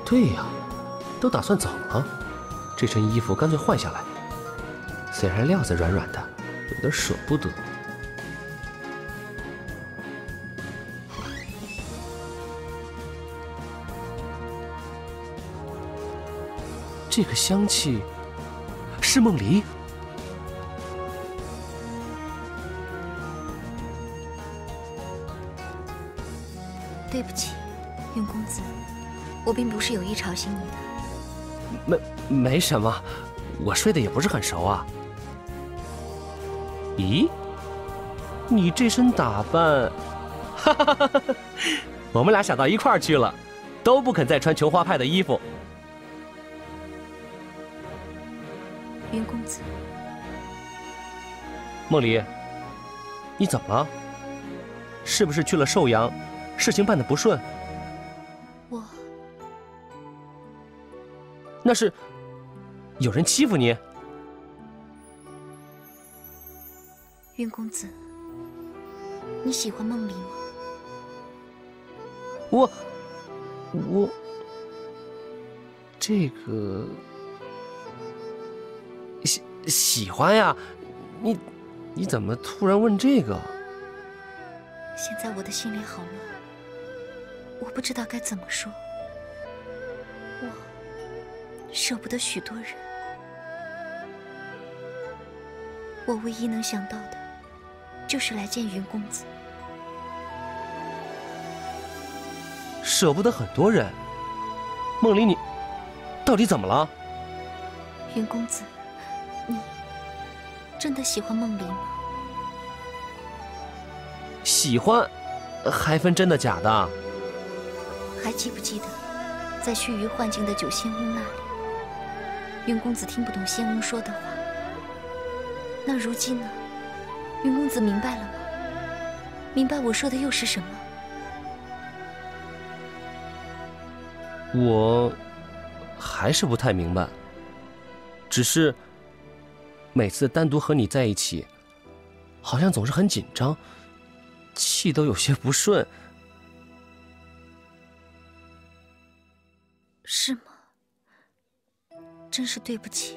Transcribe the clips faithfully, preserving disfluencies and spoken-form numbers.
对呀，都打算走了，这身衣服干脆换下来。虽然料子软软的，有点舍不得。这个香气是梦离。 对不起，云公子，我并不是有意吵醒你的。没没什么，我睡得也不是很熟啊。咦，你这身打扮，哈哈哈哈！我们俩想到一块儿去了，都不肯再穿琼花派的衣服。 云公子， 梦离，你怎么了？是不是去了寿阳，事情办得不顺？ 我…… 那是有人欺负你？ 云公子，你喜欢梦离吗？ 我……我……这个……喜喜欢呀，你你怎么突然问这个？ 现在我的心里好乱，我不知道该怎么说。我舍不得许多人，我唯一能想到的，就是来见云公子。 舍不得很多人，梦离，你到底怎么了？ 云公子，你真的喜欢梦离吗？ 喜欢，还分真的假的？ 还记不记得，在须臾幻境的九仙屋那里，云公子听不懂仙翁说的话。那如今呢？云公子明白了吗？明白我说的又是什么？ 我还是不太明白，只是每次单独和你在一起，好像总是很紧张，气都有些不顺。 是吗？真是对不起。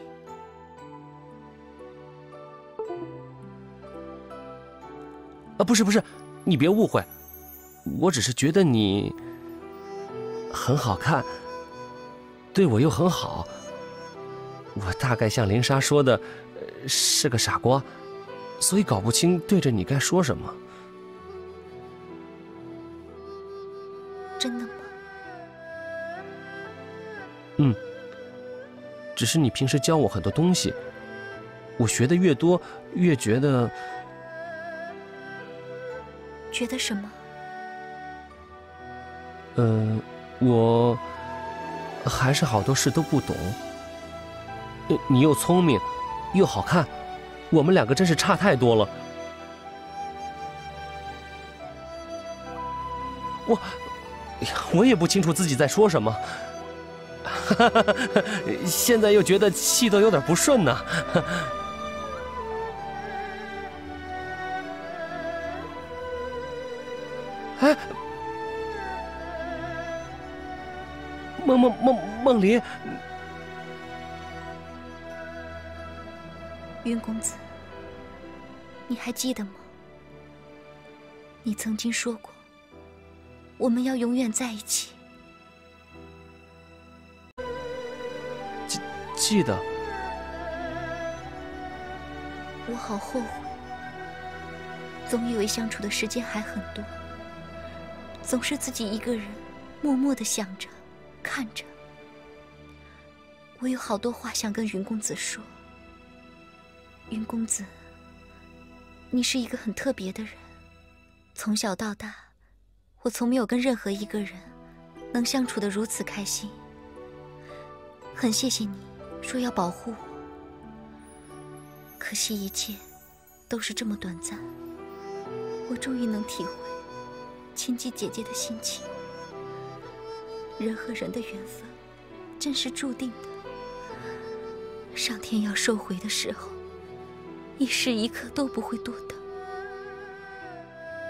啊，不是不是，你别误会，我只是觉得你很好看，对我又很好。我大概像林莎说的，是个傻瓜，所以搞不清对着你该说什么。 真的吗？ 嗯，只是你平时教我很多东西，我学的越多，越觉得…… 觉得什么？ 嗯、呃，我还是好多事都不懂。你又聪明，又好看，我们两个真是差太多了。我，我也不清楚自己在说什么。现在又觉得气都有点不顺呢。哎，梦梦梦梦离， 云公子，你还记得吗？你曾经说过，我们要永远在一起。 记记得。 我好后悔，总以为相处的时间还很多，总是自己一个人默默地想着看着。我有好多话想跟云公子说。云公子，你是一个很特别的人，从小到大，我从没有跟任何一个人能相处得如此开心。很谢谢你说要保护我，可惜一切都是这么短暂。我终于能体会亲近姐姐的心情。人和人的缘分真是注定的，上天要收回的时候，一时一刻都不会多等。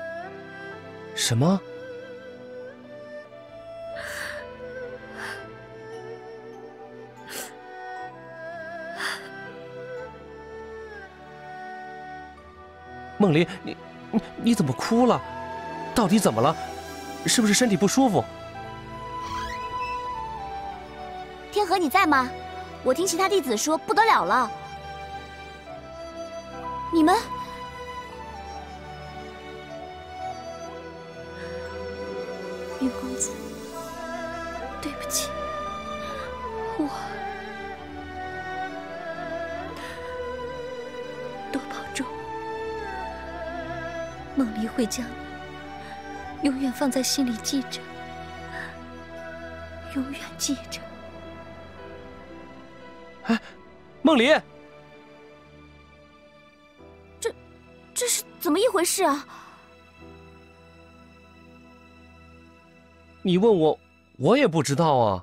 什么？ 梦离，你你你怎么哭了？到底怎么了？是不是身体不舒服？ 天河，你在吗？我听其他弟子说不得了了。你们， 云公子，对不起，我多保重。梦离会将你永远放在心里记着，永远记着。 哎，梦离， 这这是怎么一回事啊？ 你问我，我也不知道啊。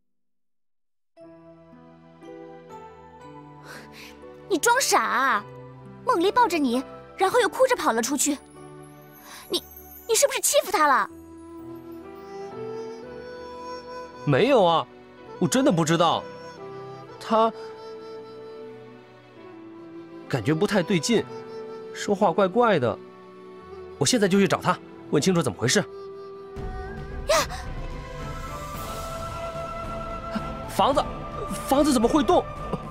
你装傻啊！梦离抱着你，然后又哭着跑了出去。你你是不是欺负他了？ 没有啊，我真的不知道。他感觉不太对劲，说话怪怪的。我现在就去找他，问清楚怎么回事。 呀！ 房子，房子怎么会动？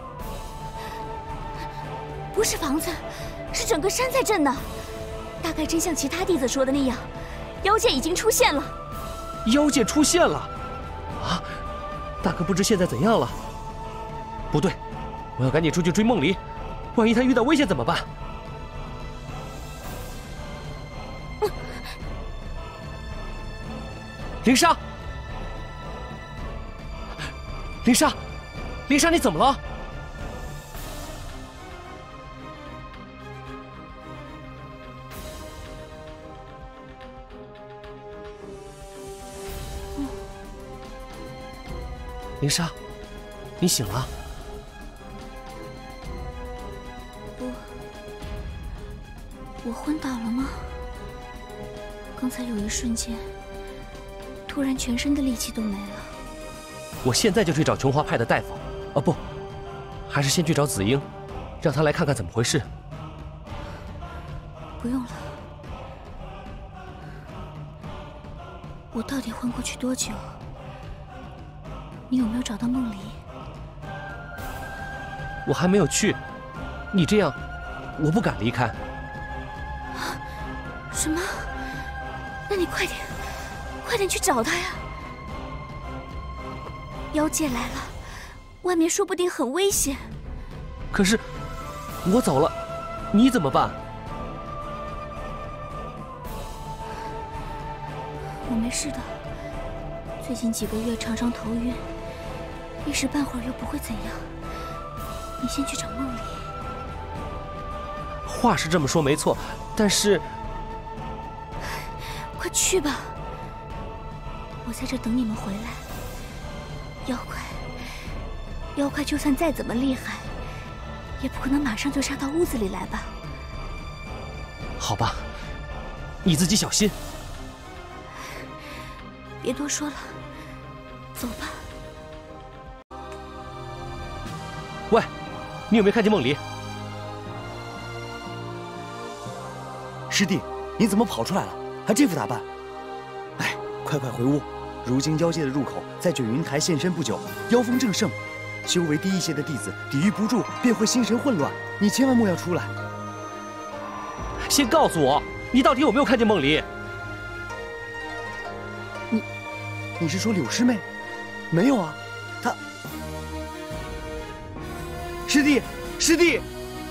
不是房子，是整个山在震呢。大概真像其他弟子说的那样，妖界已经出现了。 妖界出现了？啊！大哥不知现在怎样了？不对，我要赶紧出去追梦离，万一他遇到危险怎么办？ 嗯、 灵莎，灵莎，灵莎，你怎么了？灵莎，你醒了？ 我我昏倒了吗？刚才有一瞬间，突然全身的力气都没了。 我现在就去找琼华派的大夫。哦不，还是先去找紫英，让她来看看怎么回事。 不用了。我到底昏过去多久？你有没有找到梦离？ 我还没有去，你这样，我不敢离开。 什么？那你快点，快点去找他呀！妖界来了，外面说不定很危险。 可是，我走了，你怎么办？ 我没事的，最近几个月常常头晕。一时半会儿又不会怎样，你先去找梦离。 话是这么说没错，但是…… 快去吧，我在这等你们回来。妖怪，妖怪就算再怎么厉害，也不可能马上就杀到屋子里来吧？ 好吧，你自己小心。 别多说了，走吧。 喂，你有没有看见梦离？ 师弟，你怎么跑出来了？还这副打扮？哎，快快回屋！如今妖界的入口在卷云台现身不久，妖风正盛，修为低一些的弟子抵御不住，便会心神混乱。你千万莫要出来。 先告诉我，你到底有没有看见梦离？ 你，你是说柳师妹？没有啊，她……师弟，师弟！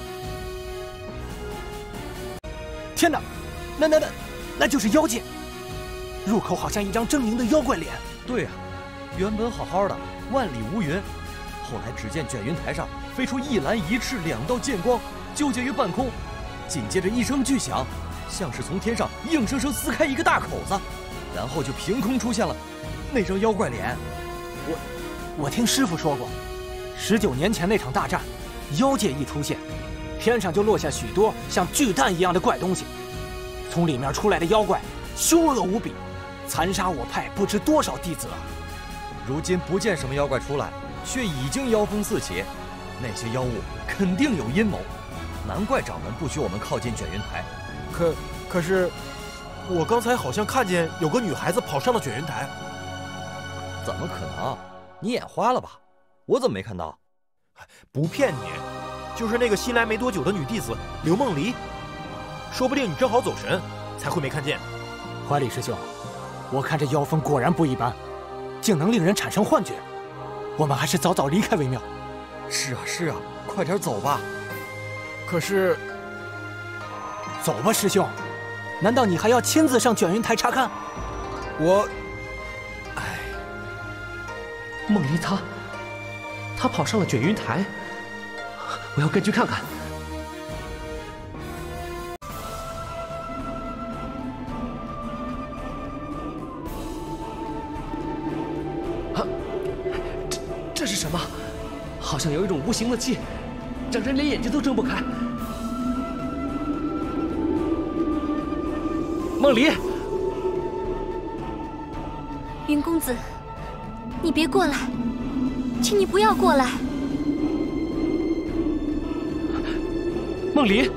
天哪，那那那，那就是妖界！入口好像一张狰狞的妖怪脸。 对呀、啊，原本好好的，万里无云，后来只见卷云台上飞出一蓝一赤两道剑光，纠结于半空，紧接着一声巨响，像是从天上硬生生撕开一个大口子，然后就凭空出现了那张妖怪脸。 我，我听师傅说过，十九年前那场大战，妖界一出现，天上就落下许多像巨蛋一样的怪东西，从里面出来的妖怪凶恶无比，残杀我派不知多少弟子啊！ 如今不见什么妖怪出来，却已经妖风四起，那些妖物肯定有阴谋，难怪掌门不许我们靠近卷云台。 可可是，我刚才好像看见有个女孩子跑上了卷云台。 怎么可能？你眼花了吧？我怎么没看到？ 不骗你，就是那个新来没多久的女弟子刘梦离。说不定你正好走神，才会没看见。 怀里师兄，我看这妖风果然不一般，竟能令人产生幻觉。我们还是早早离开为妙。 是啊是啊，快点走吧。 可是， 走吧，师兄。难道你还要亲自上卷云台查看？ 我， 哎，梦离她，她跑上了卷云台，我要跟去看看。啊，这这是什么？好像有一种无形的气，让人连眼睛都睁不开。梦离， 云公子，你别过来，请你不要过来。 梦离，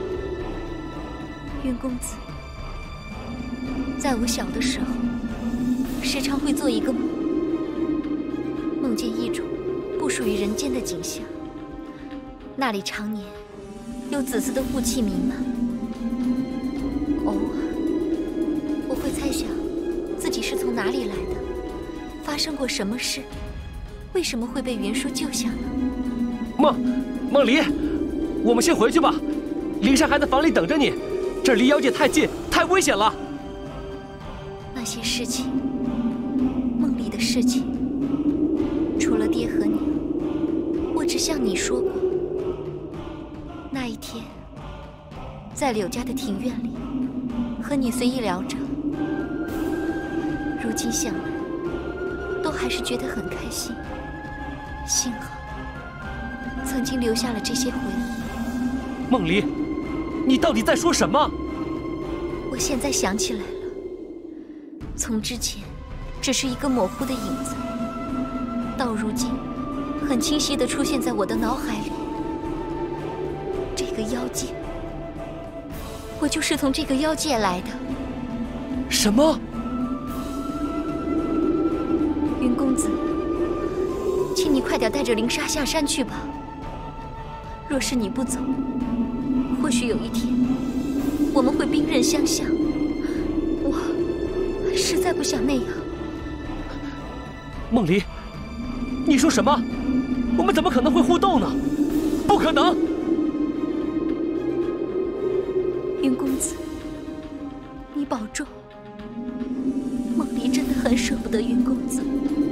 云公子，在我小的时候，时常会做一个梦，梦见一种不属于人间的景象，那里常年有紫色的雾气弥漫。偶尔，我会猜想自己是从哪里来的，发生过什么事，为什么会被袁术救下呢？ 梦，梦离，我们先回去吧。灵山还在房里等着你，这儿离妖界太近，太危险了。 那些事情，梦里的事情，除了爹和娘，我只向你说过。那一天，在柳家的庭院里，和你随意聊着，如今想来，都还是觉得很开心。幸好，曾经留下了这些回忆。 梦离，你到底在说什么？ 我现在想起来了，从之前只是一个模糊的影子，到如今很清晰地出现在我的脑海里。这个妖界，我就是从这个妖界来的。 什么？ 云公子，请你快点带着灵莎下山去吧。若是你不走，或许有一天我们会兵刃相向。我实在不想那样。 梦离，你说什么？我们怎么可能会互动呢？不可能！ 云公子，你保重。梦离真的很舍不得云公子。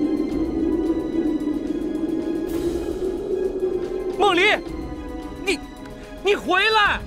梦离，你，你回来！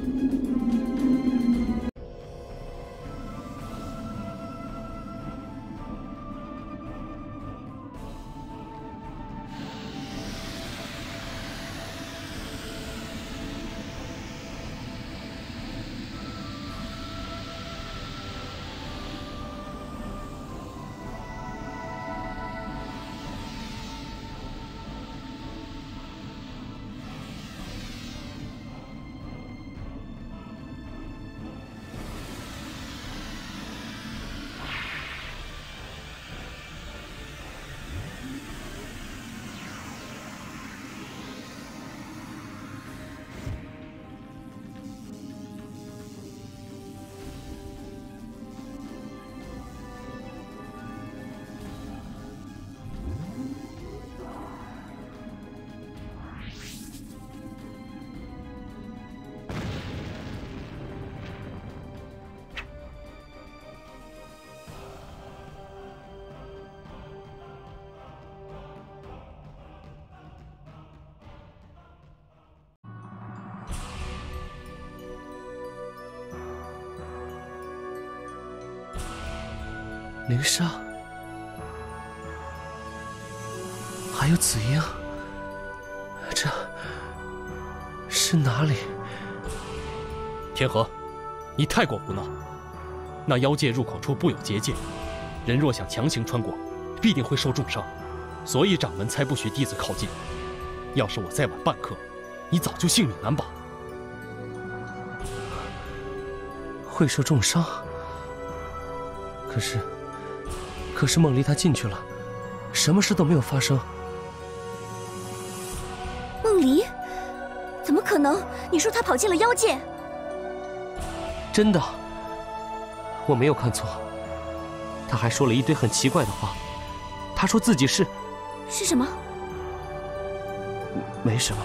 灵莎，还有紫英，这是哪里？ 天河，你太过胡闹！那妖界入口处布有结界，人若想强行穿过，必定会受重伤，所以掌门才不许弟子靠近。要是我再晚半刻，你早就性命难保。 会受重伤。可是，可是梦离他进去了，什么事都没有发生。 梦离？怎么可能？你说他跑进了妖界？ 真的，我没有看错。他还说了一堆很奇怪的话。他说自己是…… 是什么？ 没什么。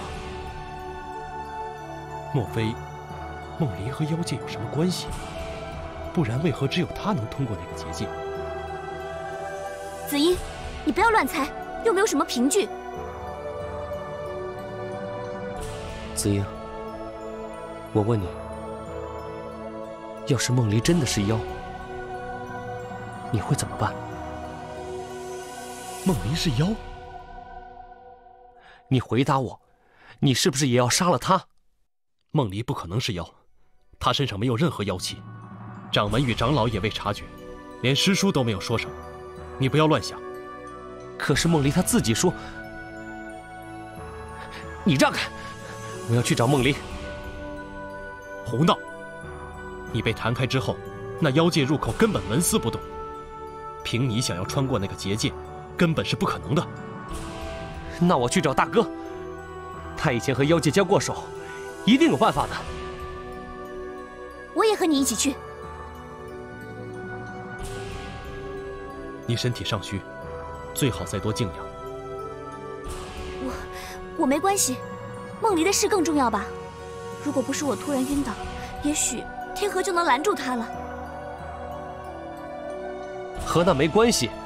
莫非梦离和妖界有什么关系？不然为何只有他能通过那个结界？ 子音，你不要乱猜，又没有什么凭据。 子英，我问你，要是梦离真的是妖，你会怎么办？ 梦离是妖？ 你回答我，你是不是也要杀了他？ 梦离不可能是妖，他身上没有任何妖气，掌门与长老也未察觉，连师叔都没有说什么。你不要乱想。 可是梦离他自己说……你让开！我要去找梦离。 胡闹！你被弹开之后，那妖界入口根本纹丝不动，凭你想要穿过那个结界，根本是不可能的。 那我去找大哥，他以前和妖界交过手，一定有办法的。 我也和你一起去。 你身体尚虚，最好再多静养。 我我没关系，梦离的事更重要吧？如果不是我突然晕倒，也许天河就能拦住他了。 和那没关系。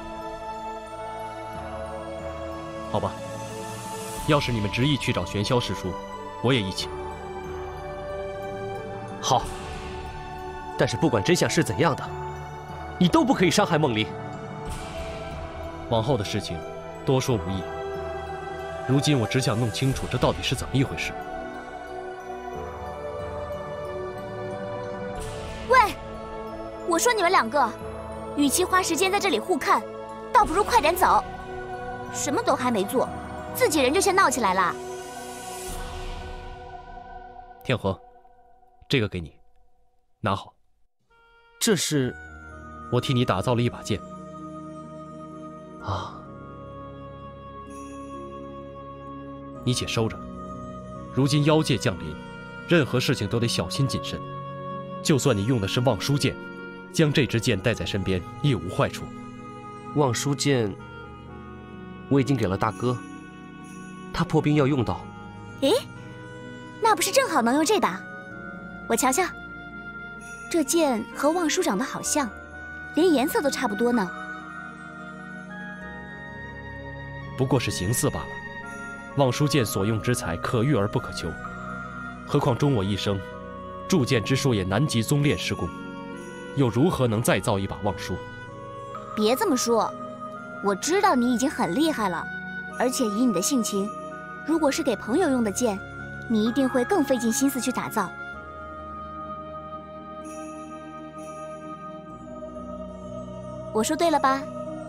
好吧，要是你们执意去找玄霄师叔，我也一起。 好，但是不管真相是怎样的，你都不可以伤害梦离。 往后的事情多说无益，如今我只想弄清楚这到底是怎么一回事。 喂，我说你们两个，与其花时间在这里互看，倒不如快点走。什么都还没做，自己人就先闹起来了。 天河，这个给你，拿好。 这是我替你打造了一把剑。 啊， 你且收着。如今妖界降临，任何事情都得小心谨慎。就算你用的是望舒剑，将这支剑带在身边亦无坏处。 望舒剑我已经给了大哥，他破冰要用到。 诶，那不是正好能用这把？我瞧瞧，这剑和望舒长得好像，连颜色都差不多呢。 不过是形似罢了。望舒剑所用之材可遇而不可求，何况终我一生，铸剑之术也难及宗炼师公，又如何能再造一把望舒？ 别这么说，我知道你已经很厉害了，而且以你的性情，如果是给朋友用的剑，你一定会更费尽心思去打造。我说对了吧？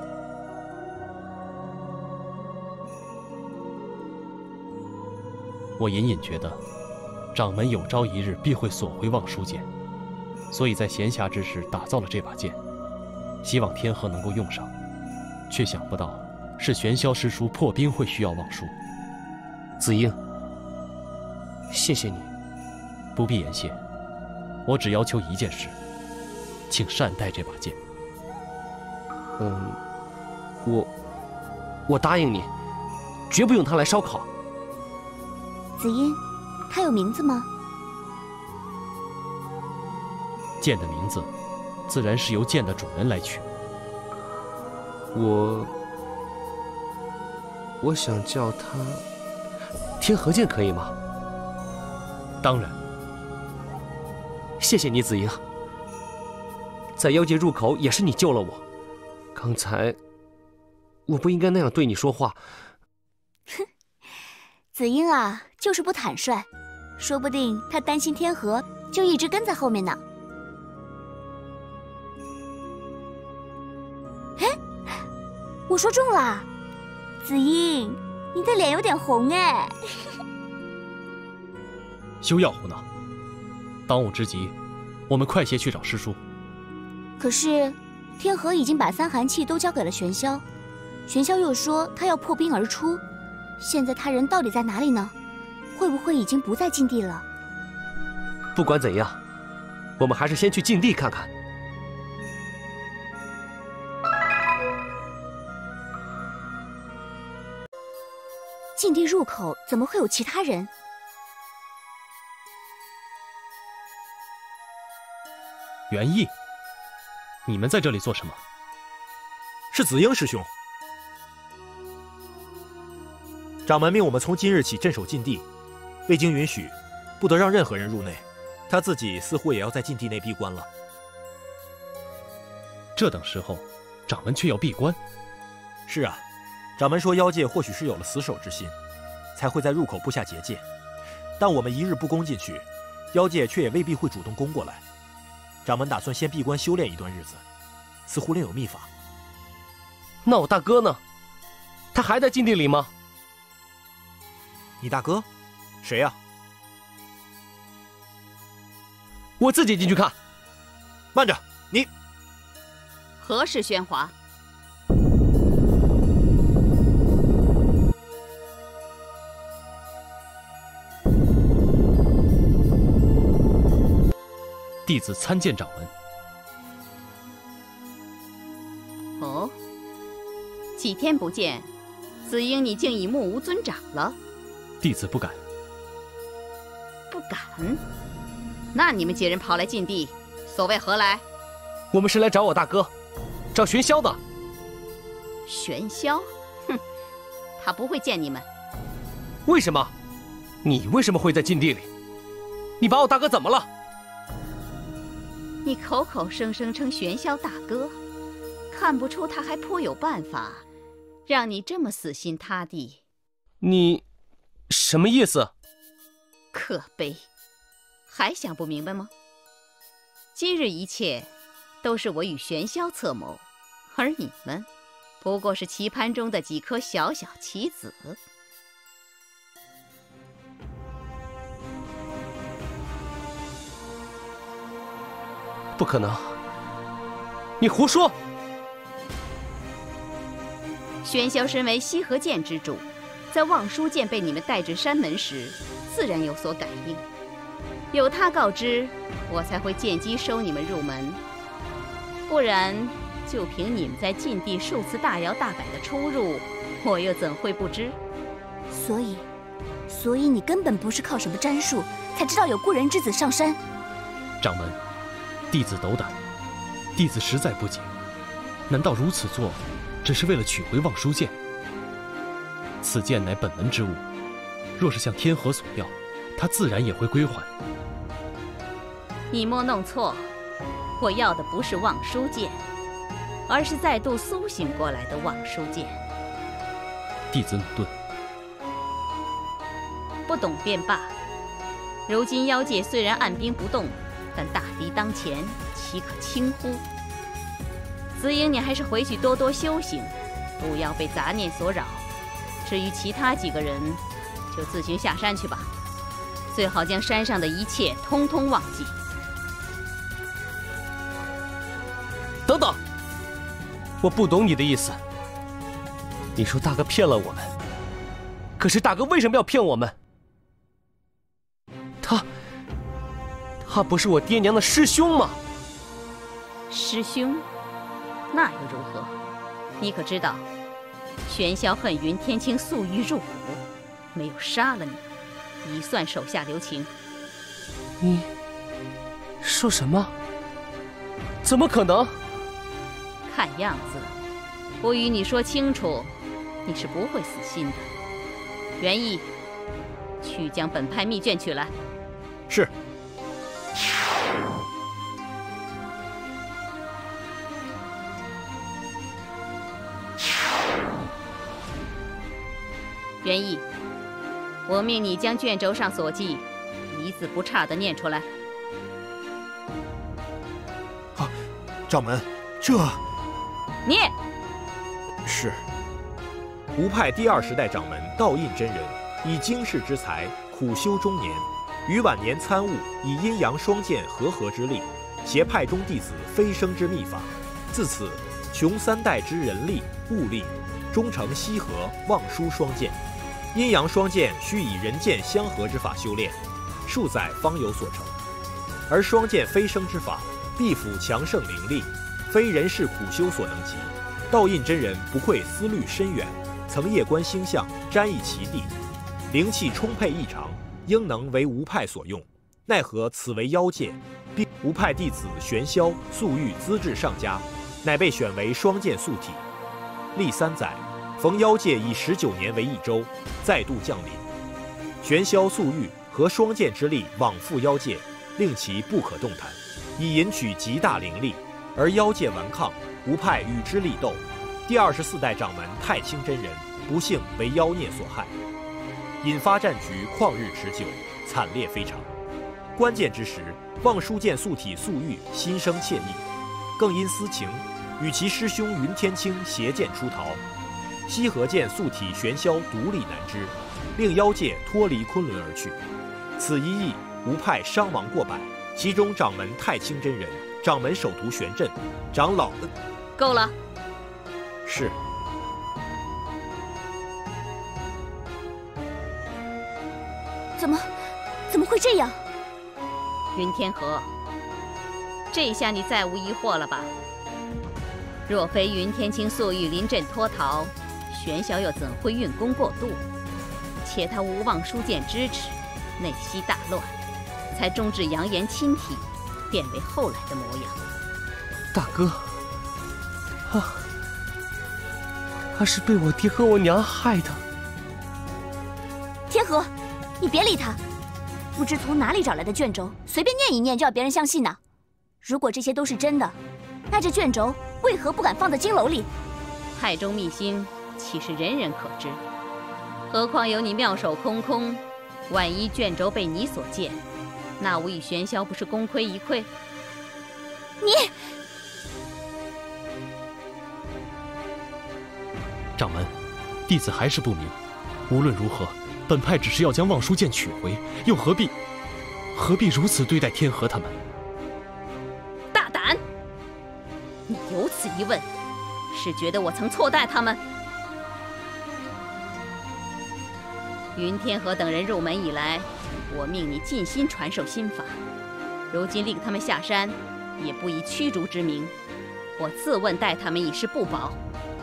我隐隐觉得，掌门有朝一日必会索回望舒剑，所以在闲暇之时打造了这把剑，希望天河能够用上。却想不到是玄霄师叔破冰会需要望舒。 子英，谢谢你。 不必言谢，我只要求一件事，请善待这把剑。 嗯，我我答应你，绝不用它来烧烤。 子音，它有名字吗？ 剑的名字，自然是由剑的主人来取。 我我想叫它天河剑，可以吗？ 当然。 谢谢你，子英。在妖界入口也是你救了我，刚才我不应该那样对你说话。 哼，子英啊，就是不坦率，说不定他担心天河，就一直跟在后面呢。哎，我说中了，子英，你的脸有点红哎。 休要胡闹！当务之急， 我们快些去找师叔。 可是，天河已经把三寒气都交给了玄霄，玄霄又说他要破冰而出，现在他人到底在哪里呢？会不会已经不在禁地了？ 不管怎样，我们还是先去禁地看看。 禁地入口怎么会有其他人？ 元义，你们在这里做什么？ 是子英师兄。掌门命我们从今日起镇守禁地，未经允许，不得让任何人入内。他自己似乎也要在禁地内闭关了。 这等时候，掌门却要闭关？ 是啊，掌门说妖界或许是有了死守之心，才会在入口布下结界。但我们一日不攻进去，妖界却也未必会主动攻过来。掌门打算先闭关修炼一段日子，似乎另有秘法。 那我大哥呢？他还在禁地里吗？ 你大哥？谁呀？ 我自己进去看。 慢着，你何事喧哗？ 弟子参见掌门。 哦，几天不见，子英你竟已目无尊长了。 弟子不敢。 不敢？那你们几人跑来禁地，所谓何来？ 我们是来找我大哥，找玄霄的。 玄霄？哼，他不会见你们。 为什么？你为什么会在禁地里？你把我大哥怎么了？ 你口口声声称玄霄大哥，看不出他还颇有办法，让你这么死心塌地。 你什么意思？ 可悲，还想不明白吗？今日一切都是我与玄霄策谋，而你们不过是棋盘中的几颗小小棋子。 不可能！你胡说！ 玄霄身为西河剑之主，在望舒剑被你们带至山门时，自然有所感应。有他告知，我才会见机收你们入门。不然，就凭你们在禁地数次大摇大摆的出入，我又怎会不知？ 所以，所以你根本不是靠什么战术才知道有故人之子上山。 掌门，弟子斗胆，弟子实在不解，难道如此做，只是为了取回望舒剑？此剑乃本门之物，若是向天河索要，他自然也会归还。 你莫弄错，我要的不是望舒剑，而是再度苏醒过来的望舒剑。 弟子努顿。 不懂便罢。如今妖界虽然按兵不动，但大敌当前，岂可轻忽？子英，你还是回去多多修行，不要被杂念所扰。至于其他几个人，就自行下山去吧，最好将山上的一切通通忘记。 等等，我不懂你的意思。你说大哥骗了我们，可是大哥为什么要骗我们？他，他不是我爹娘的师兄吗？ 师兄，那又如何？你可知道，玄霄恨云天青素欲入骨，没有杀了你，已算手下留情。 你说什么？怎么可能？ 看样子，不与你说清楚，你是不会死心的。元义，去将本派密卷取来。 是。 元义，我命你将卷轴上所记一字不差地念出来。 啊，掌门，这念。 是。吴派第二十代掌门道印真人，以经世之才苦修中年，于晚年参悟，以阴阳双剑和合之力， 携派中弟子飞升之秘法。自此，穷三代之人力物力，终成西河望舒双剑。阴阳双剑需以人剑相合之法修炼，数载方有所成。而双剑飞升之法，必辅强盛灵力，非人事苦修所能及。道印真人不愧思虑深远，曾夜观星象，瞻翳其地，灵气充沛异常，应能为吴派所用。奈何此为妖界，并吴派弟子玄霄、素玉资质上佳，乃被选为双剑素体。历三载，逢妖界以十九年为一周，再度降临。玄霄、素玉合双剑之力往复妖界，令其不可动弹，以引取极大灵力。而妖界顽抗，吴派与之力斗。第二十四代掌门太清真人不幸为妖孽所害，引发战局旷日持久，惨烈非常。关键之时，望舒剑素体素玉心生怯意，更因私情，与其师兄云天清携剑出逃。西河剑素体玄霄独力难支，令妖界脱离昆仑而去。此一役，吴派伤亡过百，其中掌门太清真人、掌门首徒玄振、长老…… 够了。 是。 怎么，怎么会这样？ 云天河，这下你再无疑惑了吧？若非云天清素玉临阵脱逃，玄霄又怎会运功过度？且他无望书剑支持，内息大乱，才终至扬言亲体，变为后来的模样。 大哥，啊，他是被我爹和我娘害的。 天河，你别理他。不知从哪里找来的卷轴，随便念一念就要别人相信呢？如果这些都是真的，那这卷轴为何不敢放在金楼里？ 派中秘辛岂是人人可知？何况有你妙手空空，万一卷轴被你所见，那我与玄霄不是功亏一篑？ 你， 掌门，弟子还是不明，无论如何，本派只是要将望舒剑取回，又何必何必如此对待天河他们？ 大胆！你有此一问，是觉得我曾错待他们？云天河等人入门以来，我命你尽心传授心法，如今令他们下山，也不以驱逐之名，我自问待他们已是不薄。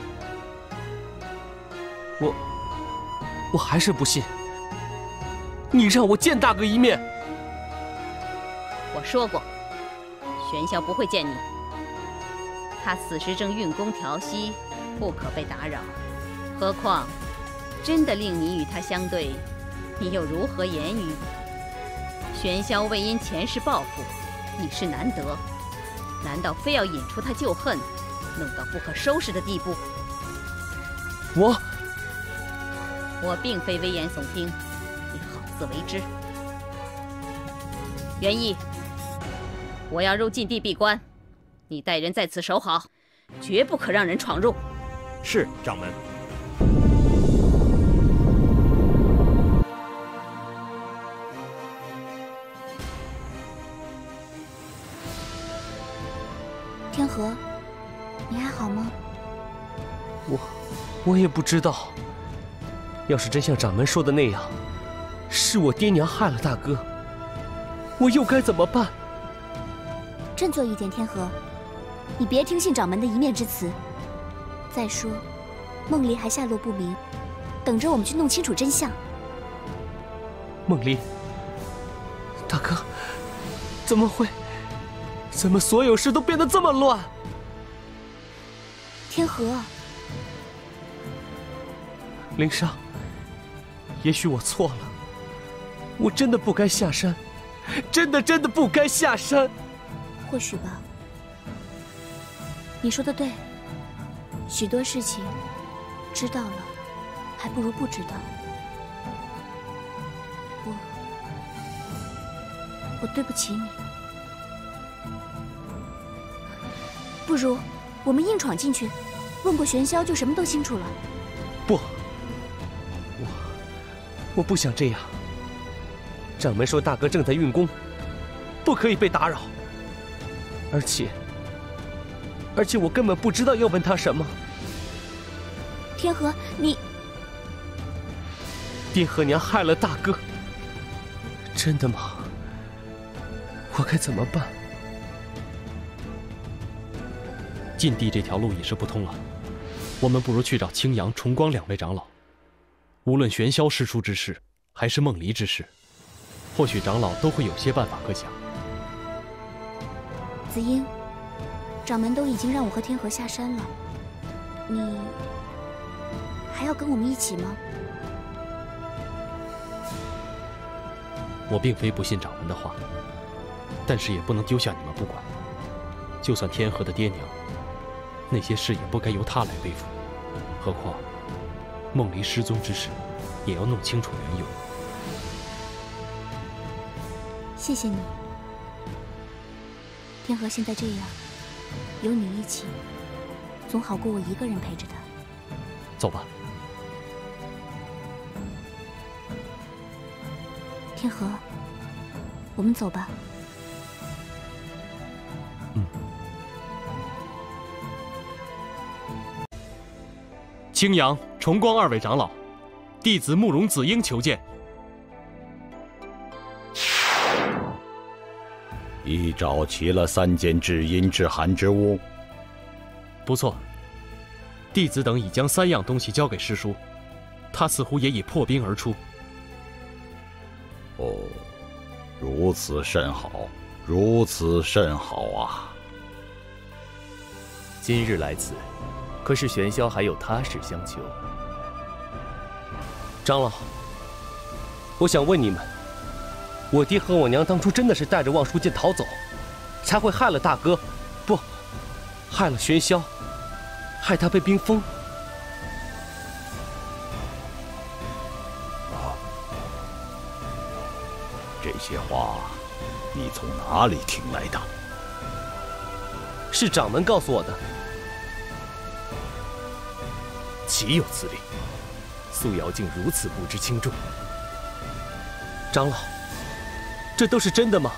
我我还是不信，你让我见大哥一面。 我说过，玄霄不会见你，他此时正运功调息，不可被打扰。何况真的令你与他相对，你又如何言语？玄霄为因前世报复，已是难得，难道非要引出他旧恨，弄到不可收拾的地步？ 我我并非危言耸听，你好自为之。元义，我要入禁地闭关，你带人在此守好，绝不可让人闯入。 是，掌门。 天河，你还好吗？ 我我也不知道。要是真像掌门说的那样，是我爹娘害了大哥，我又该怎么办？ 振作一点，天河，你别听信掌门的一面之词。再说，梦离还下落不明，等着我们去弄清楚真相。 梦离，大哥，怎么会？怎么所有事都变得这么乱？ 天河， 灵商，也许我错了，我真的不该下山，真的真的不该下山。 或许吧。你说的对，许多事情知道了，还不如不知道。我，我对不起你。不如我们硬闯进去，问过玄霄就什么都清楚了。 不，我我不想这样。掌门说大哥正在运功，不可以被打扰。 而且，而且我根本不知道要问他什么。 天河，你爹和娘害了大哥，真的吗？我该怎么办？ 禁地这条路也是不通了，我们不如去找青阳、重光两位长老。无论玄霄师出之事，还是梦离之事，或许长老都会有些办法可想。 子英，掌门都已经让我和天河下山了，你还要跟我们一起吗？ 我并非不信掌门的话，但是也不能丢下你们不管。就算天河的爹娘，那些事也不该由他来背负。何况梦离失踪之事，也要弄清楚缘由。 谢谢你，天河现在这样，有你一起，总好过我一个人陪着他。 走吧。 天河，我们走吧。 嗯。青阳、重光二位长老，弟子慕容子英求见。 已找齐了三件至阴至寒之物。 不错，弟子等已将三样东西交给师叔，他似乎也已破冰而出。 哦，如此甚好，如此甚好啊！ 今日来此，可是玄霄还有他事相求。 长老，我想问你们，我爹和我娘当初真的是带着望舒剑逃走，才会害了大哥，不，害了玄霄，害他被冰封。 这些话，你从哪里听来的？ 是掌门告诉我的。 岂有此理！素瑶竟如此不知轻重。 长老，这都是真的吗？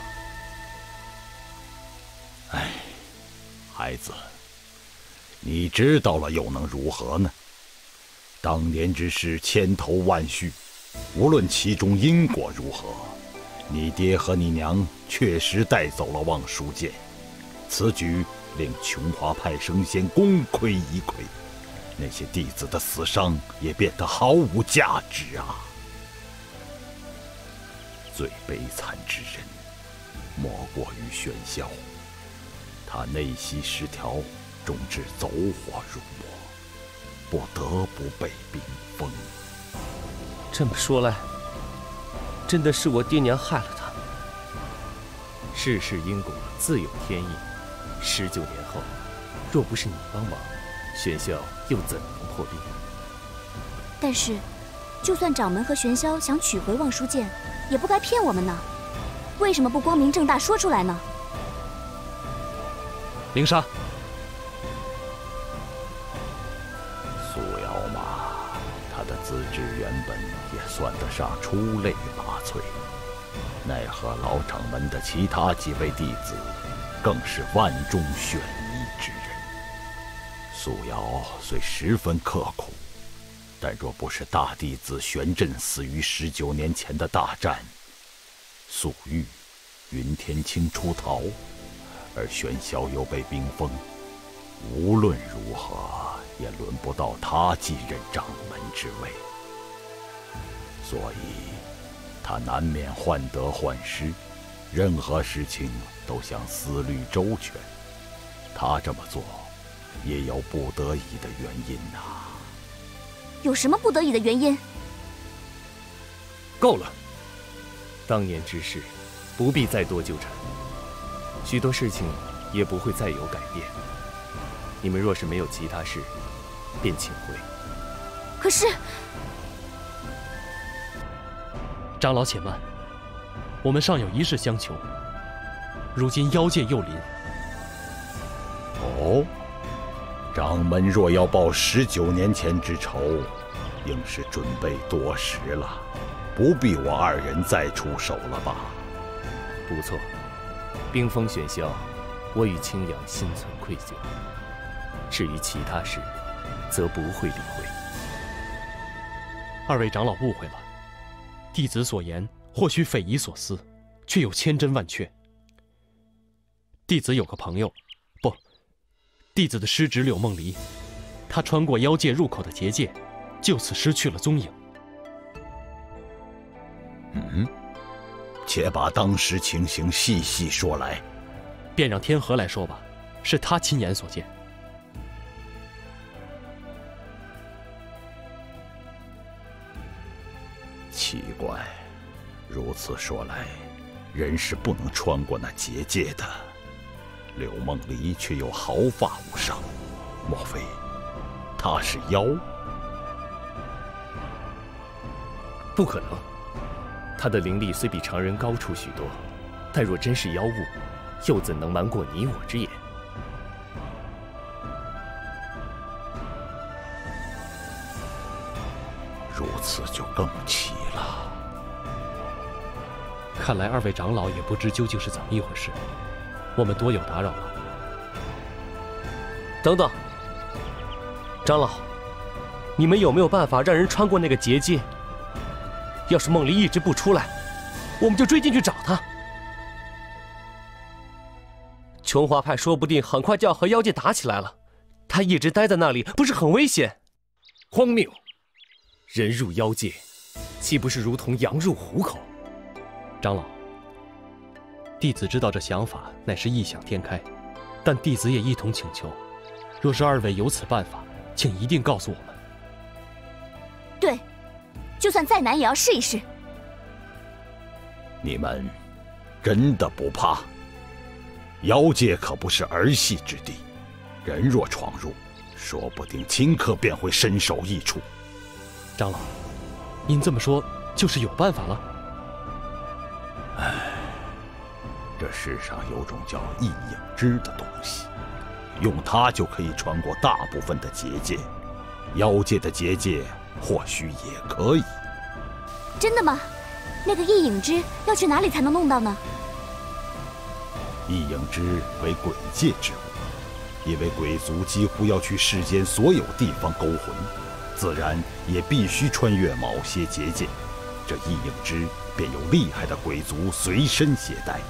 哎，孩子，你知道了又能如何呢？当年之事千头万绪，无论其中因果如何，你爹和你娘确实带走了望舒剑，此举令琼华派升仙功亏一篑，那些弟子的死伤也变得毫无价值啊！最悲惨之人，莫过于玄霄，他内息失调，终至走火入魔，不得不被冰封。 这么说来，真的是我爹娘害了他。 世事因果自有天意，十九年后，若不是你帮忙，玄霄又怎能破冰？ 但是，就算掌门和玄霄想取回望舒剑，也不该骗我们呢。为什么不光明正大说出来呢？ 灵莎， 素瑶嘛，她的资质原本也算得上出类拔萃，奈何老掌门的其他几位弟子，更是万中选一之人。素瑶虽十分刻苦，但若不是大弟子玄震死于十九年前的大战，素玉、云天青出逃，而玄霄又被冰封，无论如何也轮不到他继任掌门之位，所以他难免患得患失，任何事情都想思虑周全。他这么做，也有不得已的原因呐、啊。 有什么不得已的原因？ 够了！当年之事，不必再多纠缠。许多事情也不会再有改变。你们若是没有其他事，便请回。 可是， 长老且慢，我们尚有一事相求。如今妖界又临。 哦，掌门若要报十九年前之仇，应是准备多时了，不必我二人再出手了吧？ 不错，冰封玄霄， 我与青阳心存愧疚。至于其他事，则不会理会。 二位长老误会了，弟子所言或许匪夷所思，却又千真万确。弟子有个朋友，不，弟子的师侄柳梦离，他穿过妖界入口的结界，就此失去了踪影。 嗯，且把当时情形细细说来。 便让天河来说吧，是他亲眼所见。 奇怪，如此说来，人是不能穿过那结界的。柳梦离却又毫发无伤，莫非他是妖？ 不可能，他的灵力虽比常人高出许多，但若真是妖物，又怎能瞒过你我之眼？ 如此就更奇了。 看来二位长老也不知究竟是怎么一回事，我们多有打扰了。 等等，长老，你们有没有办法让人穿过那个结界？要是梦离一直不出来，我们就追进去找他。琼华派说不定很快就要和妖界打起来了，他一直待在那里，不是很危险？ 荒谬！人入妖界，岂不是如同羊入虎口？ 长老，弟子知道这想法乃是异想天开，但弟子也一同请求，若是二位有此办法，请一定告诉我们。 对，就算再难也要试一试。 你们真的不怕？妖界可不是儿戏之地，人若闯入，说不定顷刻便会身首异处。 长老，您这么说就是有办法了？ 唉，这世上有种叫异影之的东西，用它就可以穿过大部分的结界，妖界的结界或许也可以。 真的吗？那个异影之要去哪里才能弄到呢？ 异影之为鬼界之物，因为鬼族几乎要去世间所有地方勾魂，自然也必须穿越某些结界。这异影之便有厉害的鬼族随身携带。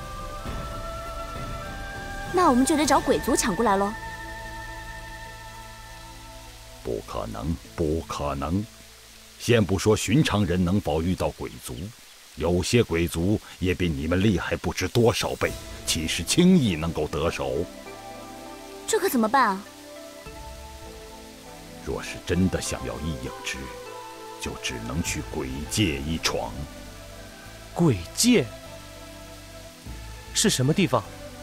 那我们就得找鬼族抢过来喽。 不可能，不可能！先不说寻常人能否遇到鬼族，有些鬼族也比你们厉害不知多少倍，岂是轻易能够得手？ 这可怎么办啊？ 若是真的想要异影之，就只能去鬼界一闯。 鬼界是什么地方？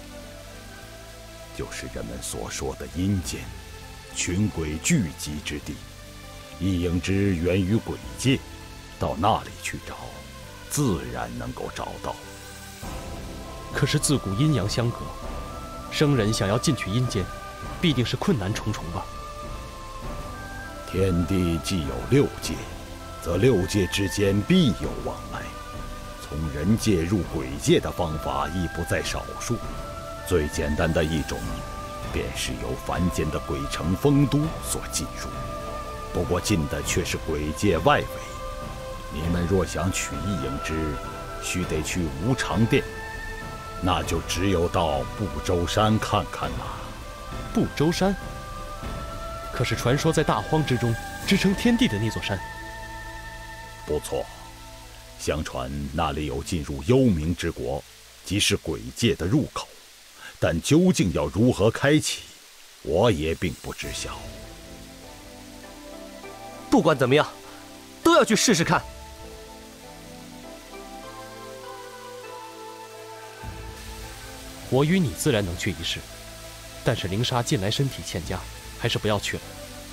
就是人们所说的阴间，群鬼聚集之地。异影之源于鬼界，到那里去找，自然能够找到。 可是自古阴阳相隔，生人想要进去阴间，必定是困难重重吧？ 天地既有六界，则六界之间必有往来。从人界入鬼界的方法亦不在少数。最简单的一种，便是由凡间的鬼城丰都所进入。不过进的却是鬼界外围。你们若想取异影之，须得去无常殿，那就只有到不周山看看了。 不周山？可是传说在大荒之中支撑天地的那座山。 不错，相传那里有进入幽冥之国，即是鬼界的入口，但究竟要如何开启，我也并不知晓。 不管怎么样，都要去试试看。 我与你自然能去一试，但是灵莎近来身体欠佳，还是不要去了。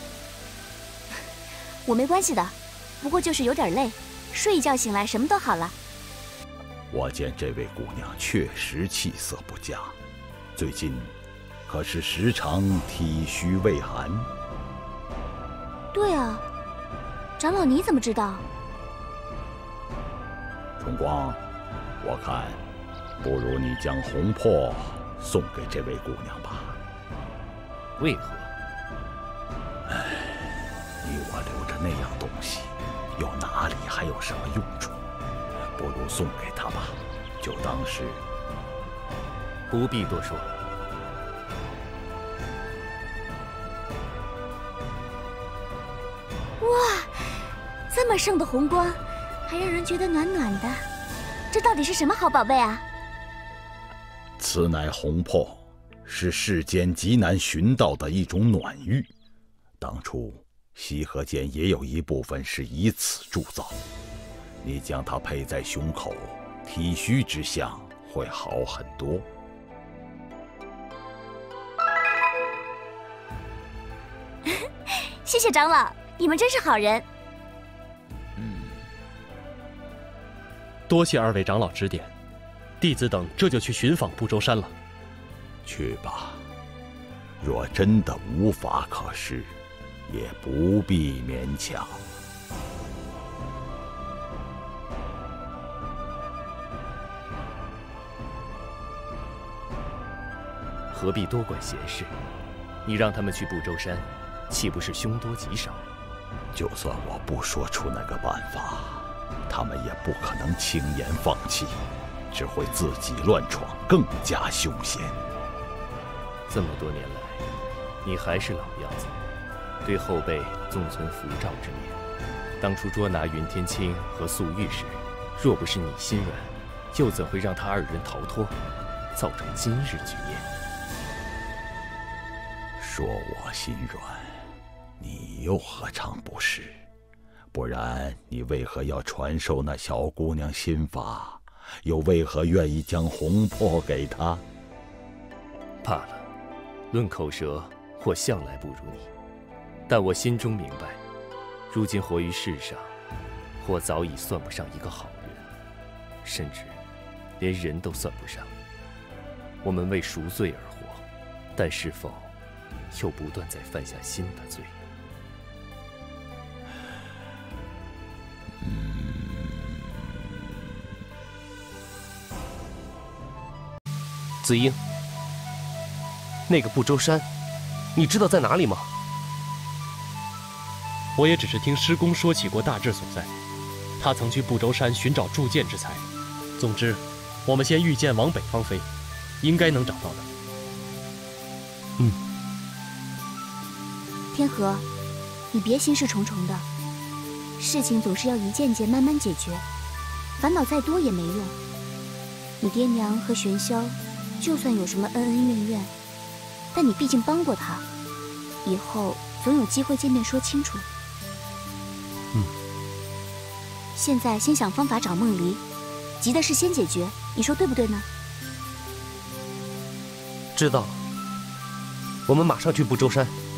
我没关系的，不过就是有点累，睡一觉醒来什么都好了。 我见这位姑娘确实气色不佳，最近可是时常体虚畏寒？ 对啊，长老你怎么知道？ 重光，我看不如你将魂魄送给这位姑娘吧。 为何？ 唉，你我留着那样东西，又哪里还有什么用处？不如送给她吧，就当是…… 不必多说。 哇，这么圣的红光，还让人觉得暖暖的，这到底是什么好宝贝啊？ 此乃红珀，是世间极难寻到的一种暖玉。当初西河间也有一部分是以此铸造。你将它佩在胸口，体虚之象会好很多。 谢谢长老，你们真是好人。 嗯， 多谢二位长老指点，弟子等这就去寻访不周山了。 去吧，若真的无法可施，也不必勉强。 何必多管闲事？你让他们去不周山，岂不是凶多吉少？ 就算我不说出那个办法，他们也不可能轻言放弃，只会自己乱闯，更加凶险。 这么多年来，你还是老样子，对后辈纵存符照之念。当初捉拿云天青和素玉时，若不是你心软，又怎会让他二人逃脱，造成今日局面？ 说我心软，你又何尝不是？不然你为何要传授那小姑娘心法？又为何愿意将红珀给她？ 罢了，论口舌，我向来不如你，但我心中明白，如今活于世上，我早已算不上一个好人，甚至连人都算不上。我们为赎罪而活，但是否又不断在犯下新的罪？ 子英，那个不周山，你知道在哪里吗？ 我也只是听师公说起过大致所在，他曾去不周山寻找铸剑之材。总之，我们先御剑往北方飞，应该能找到的。 嗯。 天河，你别心事重重的，事情总是要一件件慢慢解决，烦恼再多也没用。你爹娘和玄霄，就算有什么恩恩怨怨，但你毕竟帮过他，以后总有机会见面说清楚。 嗯。 现在先想方法找梦离，急的事先解决，你说对不对呢？ 知道了，我们马上去不周山。